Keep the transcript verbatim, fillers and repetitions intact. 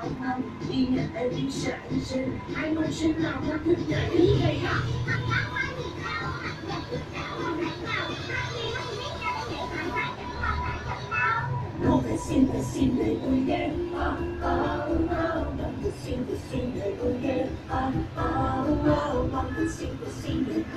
一眼而定闪身，还能是那么的难以呀！我的心的心的不言啊啊啊！我的心的心的不言啊啊啊！我的心的心的。